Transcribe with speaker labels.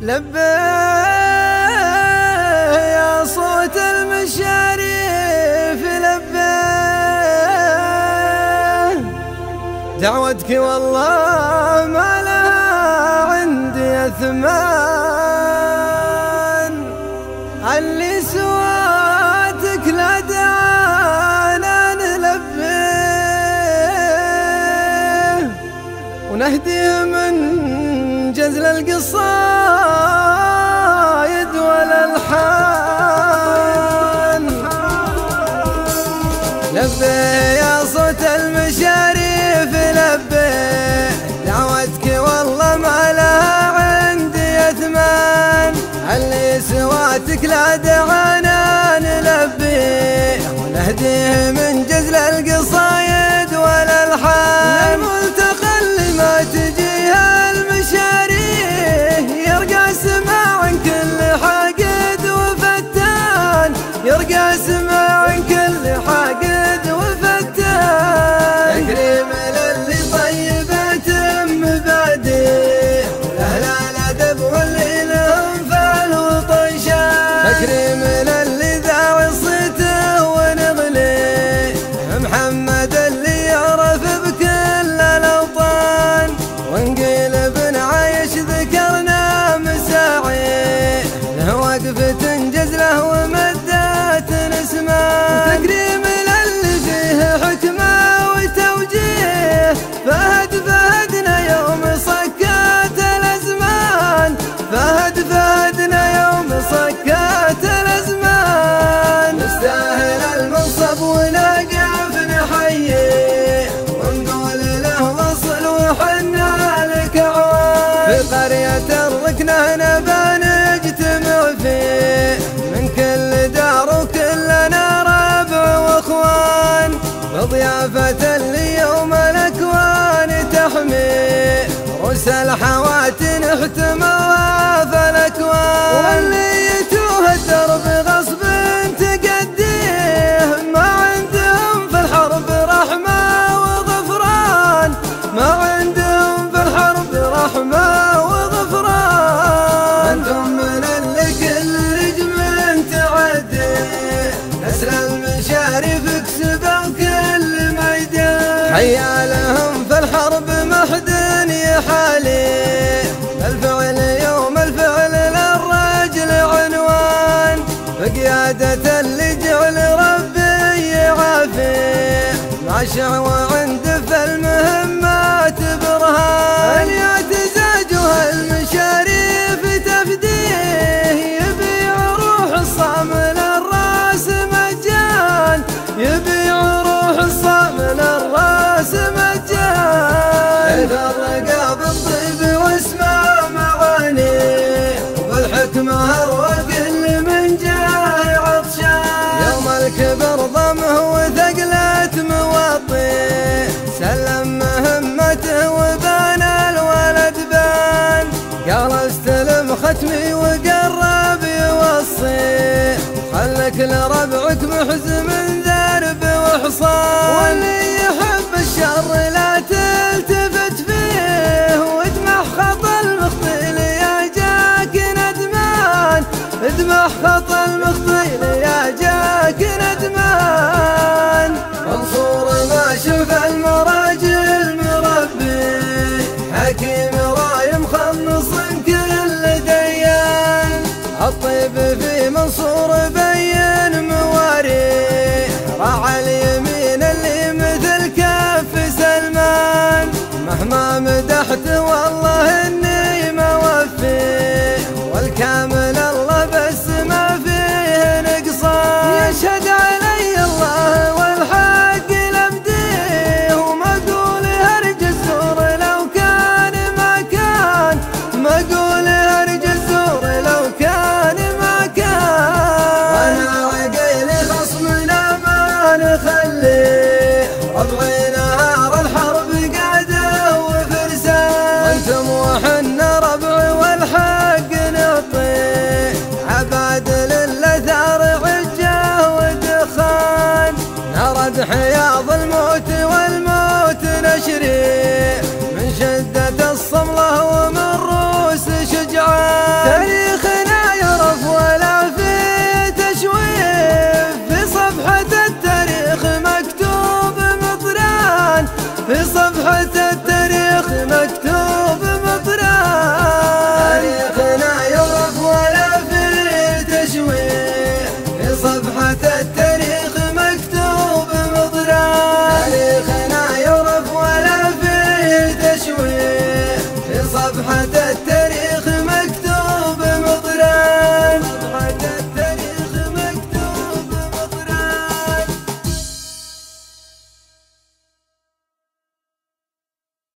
Speaker 1: لبيه يا صوت المشاريف لبيه، دعوتك والله ما لها عندي أثمان، اللي سواتك لا دعانا نلبيه، ونهديه من جزل القصايد والألحان. لبيه يا صوت المشاريف لبيه، دعوتك والله ما لها عندي أثمان، اللي سواتك لا دعانا نلبيه، ونهديه من جزل القصايد والألحان. الملتقى اللي ما تجيها المشاريه، يرقى سماع كل حاقد وفتان، يرقى سماع كل حاقد وفتان. تكريم للي طيبة مبادئ، أهل الأدب واللي لهم فعل وطيشان. تكريم للي ذاع صيته ونغلي، محمد اللي يعرف بكل الأوطان، ونقيل بن عايش ذكرنا مساعي، له وقفة جزله ومدات نسمان. تكريم للي فيه حكمة وتوجيه، فهدنا يوم صكات الأزمان، فهدنا يوم صكات الأزمان. نستاهل المنصب ونقف نحييه، ونقول له وصل وحنا لك عوان. في قرية الركنة نبى نجتمع فيه، من كل دار وكلنا ربع واخوان، بضيافة اللي يوم الأكوان تحميه، رؤوس الحواتن احتموا فالأكوان. واللي يتوه الدرب غصب تقديه، ما عندهم في الحرب رحمة وغفران، ما عندهم في الحرب رحمة وغفران. أنتم من اللي كل رجم تعدي، نسل المشاريف كسبوا كل ميدان، حيالهم في الحرب محد يحالي، الفعل يوم الفعل للرجل عنوان، بقيادة اللي جعل ربي يعافيه، مع شعوى عنده في المهمات برهان. يعتزاجها المشاريف تفديه، يبيع روح الصام للراس مجان، يبيع روح الصام للراس مجان. يفرق بالطيب واسمع معاني، والحكمة اروق اللي من جاه عطشان. يوم الكبر ضمه وثقلت مواطيه، سلم مهمته وبان الولد بان، قال استلم ختمي وقرب يوصي، خلك لربعك محزم ذرب وحصان. واللي